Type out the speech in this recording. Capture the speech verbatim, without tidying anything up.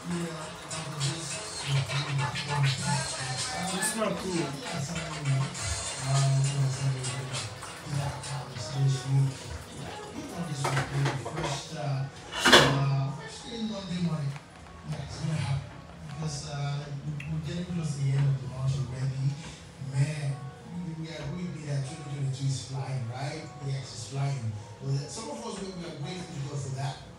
It's not cool. First, uh, uh, in Monday morning, yeah, it's gonna happen because uh, we're getting close to the end of the month already. Man, we, we are going to be that twenty twenty-two is flying, right? Yes, it's flying. Well, some of us we we are waiting to go for that.